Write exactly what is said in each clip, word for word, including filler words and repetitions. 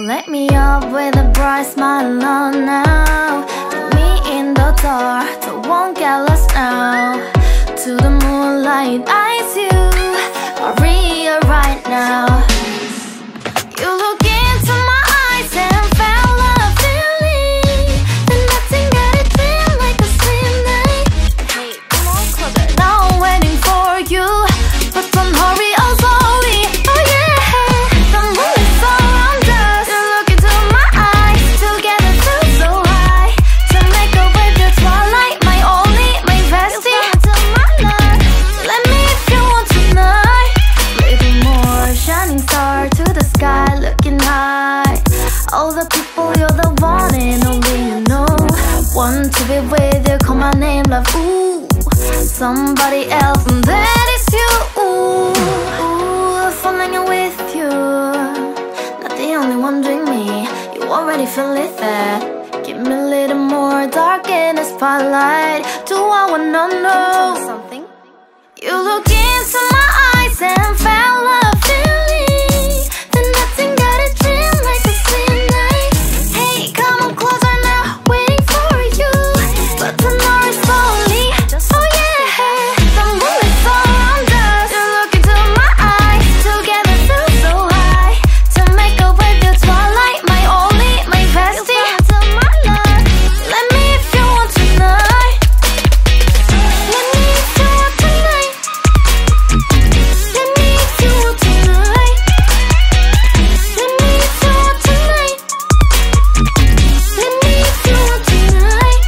Light me up with a bright smile on now. Put me in the dark, don't won't get lost now. To the moonlight, eyes you are real right now. You look into my eyes and felt a feeling that nothing got it feel like a same night. Hey, come on closer. Now I'm waiting for you, but don't hurry, oh slowly. Oh yeah, the moon is around us. You look into my eyes, together feel so high. To make up with the twilight, my only, my bestie. To my love, let me if you want tonight. Little more shining star to the sky, looking high. All the people, you're the one and only you know. Want to be with you, call my name, love, ooh. Somebody else, and that is you, ooh. Ooh, falling in with you. Not the only one doing me, you already feel it there. Give me a little more dark in the spotlight. Do I wanna know something? You look into my eyes and felt a feeling that nothing got a dream like a same night. Hey, come on closer now, waiting for you, but tomorrow is slowly. Oh yeah, the moon is around us. You look into my eyes, together feel so high. To make up with the twilight, my only, my bestie. To my love, let me if you want tonight. Let me if you want tonight. Let me if you want tonight. Let me if you want tonight. Let me if you want tonight.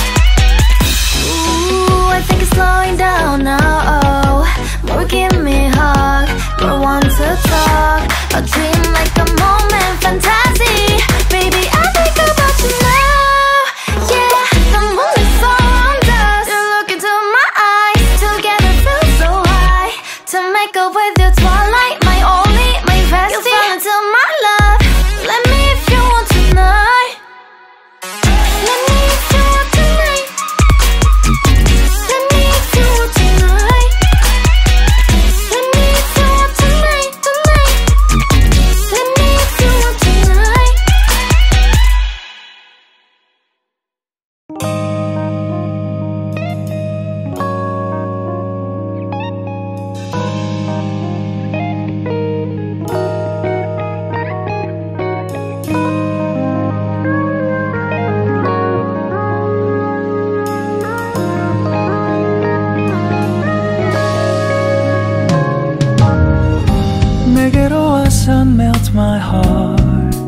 Ooh, I think it's slowing down now. Oh, more give me a hug, more want to talk. A dream like a moment, fantasy. Baby, I think about you now. Yeah, the moon is around us. You look into my eyes, together feel so high. To make up with your twilight, my only, my bestie. You fall into my love. Let me if you want tonight. Let me if you want tonight. Let me if you want tonight. Let me if you want tonight, tonight. Let me if you want tonight. 내게로 와서 melt my heart.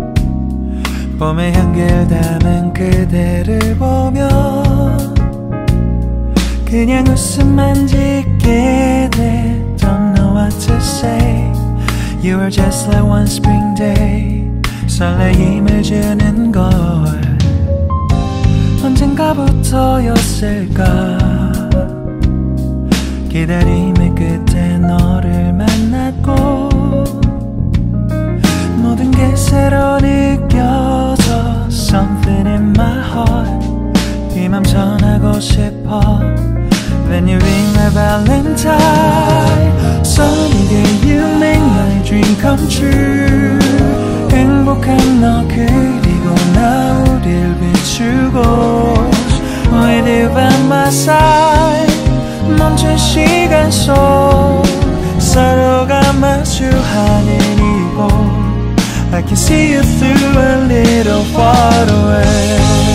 봄의 향기를 담은 그대를 보며 그냥 웃음만 짓게 돼. Don't know what to say. You were just like one spring day. 설레임을 주는 걸 언젠가부터였을까. 기다림의 끝에 너를 만났고 모든 게 새로 느껴져. Something in my heart. 이 맘 전하고 싶어. When you ring my valentine. Sunny day you make my dream come true. 행복한 너 그리고 나 우릴 비추고. With you by my side. 멈춘 시간 속 서로가 마주하는 이곳. I can see you through a little far away.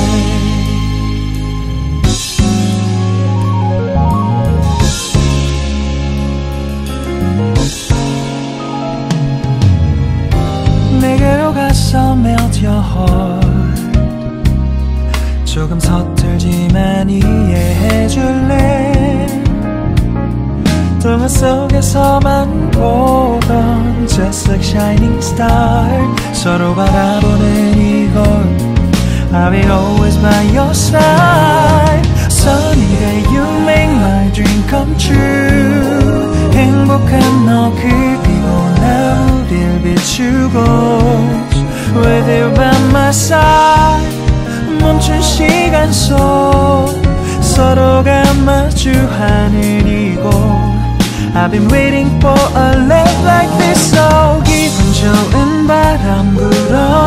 내게로 가서 melt your heart. 조금 서툴지만 이해해줄래. 동화 속에서만 보던 Just like shining star. 서로 바라보는 이곳. I will always by your side. Sunny day you make my dream come true. 행복한 너 그리고 나 우릴 비추고. With you by my side. 멈춘 시간 속 서로가 마주하는 이곳. I've been waiting for a love like this. So 기분 좋은 바람 불어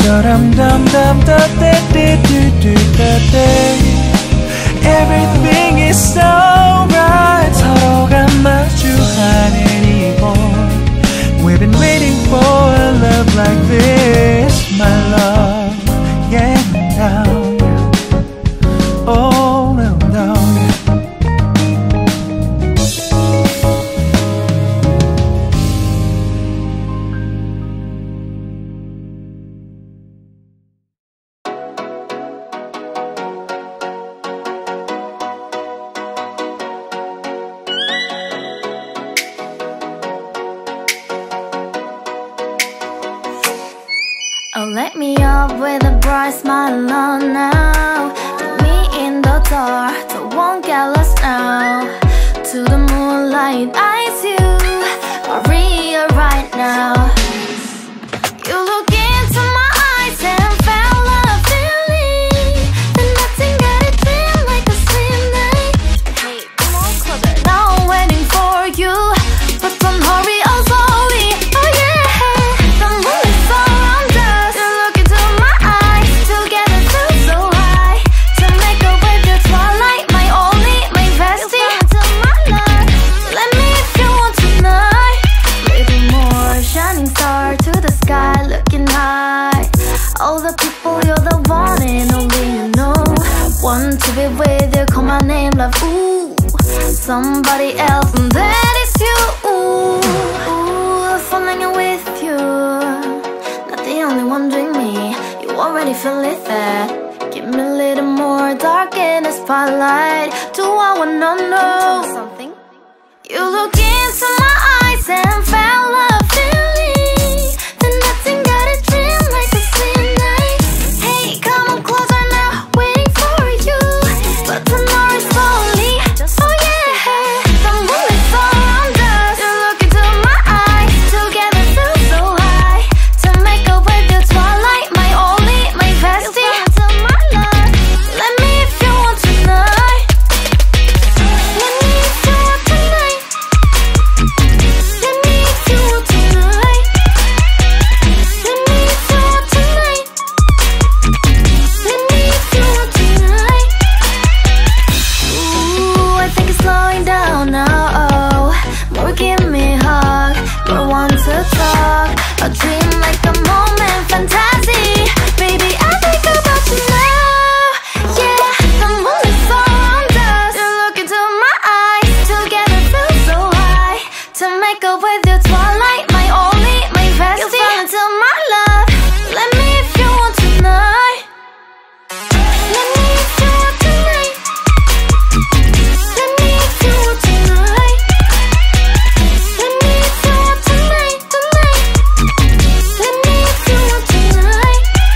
Everything is so right. 서로가 마주하는 이곳. We've been waiting for a love like this, my love. Yeah, now. Oh, no, no. Oh, let me up with a bright smile on now. Put me in the dark, so won't get lost now. To the moonlight, eyes you are real right now. You look into my eyes and felt a feeling that nothing got it feel like a slim night. Hey, come on closer. Now I'm waiting for you, but don't hurry, oh slowly. Oh yeah, the moon is around us. You look into my eyes, together feel so high. To make a way the twilight, my only, my bestie. To my love, let me if you want tonight. Little more shining star to the sky, looking high. All the people, you're the one and only you know. Want to be with you, call my name, love. Ooh, somebody else, and that is you. Ooh, ooh, falling in with you. Not the only one doing me. You already feel it there. Give me a little more dark in the spotlight. Do I wanna know something? You look into my eyes and felt a feeling that nothing got a dream like a slim night. Hey, come on closer now, waiting for you, but tomorrow is slowly. Oh yeah, the moon is around us. You look into my eyes, together feel so high. To make a way the twilight, my only, my bestie. To my love, let me if you want tonight. Let me if you want tonight. Let me if you want tonight. Let me if you want tonight. Let me if you want tonight. Ooh, I think it's slowing down now. Oh, more give me a hug, more want to talk. A dream like a moment, fantasy. Baby, I think about you now. Yeah, the moon is around us. You look into my eyes, together feel so high. To make up with your twilight, my only, my bestie. You fall into my love. Let me if you want tonight. Let me if you want tonight. Let me if you want tonight. Let me if you want tonight, tonight. Let me if you want tonight.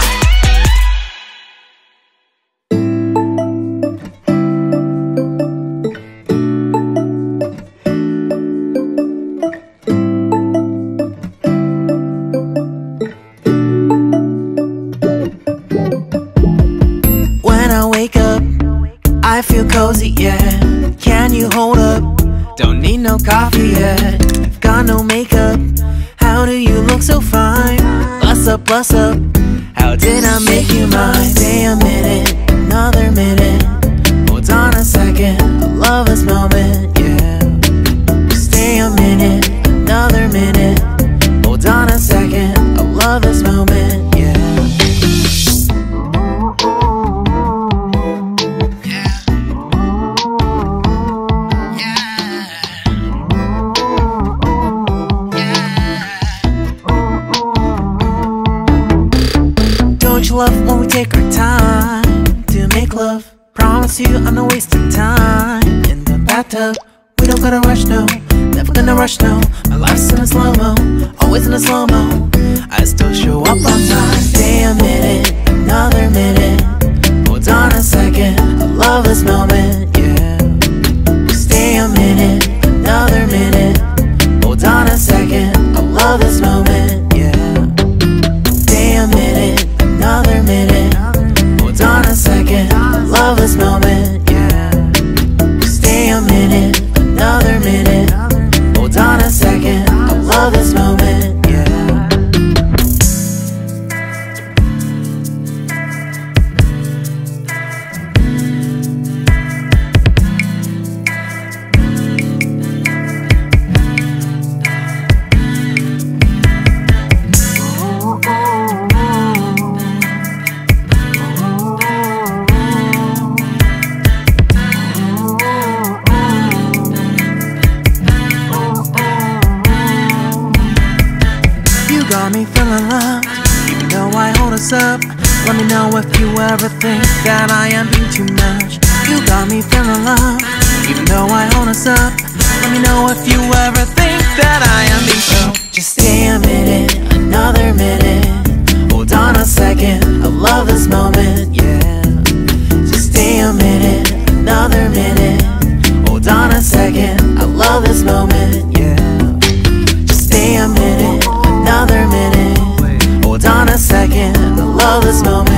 When I wake up, I feel cozy, yeah. Can you hold up? Don't need no coffee yet. I've got no makeup. How do you look so fine? Bust up, bust up. How did I make you mine? Stay a minute, another minute. Hold on a second, I love this moment, yeah. Stay a minute, another minute. Hold on a second, I love this moment, yeah. Don't you love when we take our time to make love? Promise you I'm not wasting time in the bathtub. We don't gotta rush, no. Never gonna rush, no. My life's in a slow-mo, always in a slow-mo. I still show up on time. Stay a minute, another minute. Hold on a second, I love this moment, yeah. Stay a minute, another minute. Hold on a second, I love this moment, yeah. Stay a minute, another minute. Hold on a second, I love this moment, yeah. Stay a minute, another minute. Hold on a second, I love this moment, yeah. Let me know if you ever think that I am being too much. You got me feeling love, even though I own us up. Let me know if you ever think that I am being so. Just stay a minute, another minute. Hold on a second, I love this moment, yeah. Just stay a minute, another minute. Hold on a second, I love this moment, yeah. Just stay a minute, another minute. Hold on a second, I love this moment.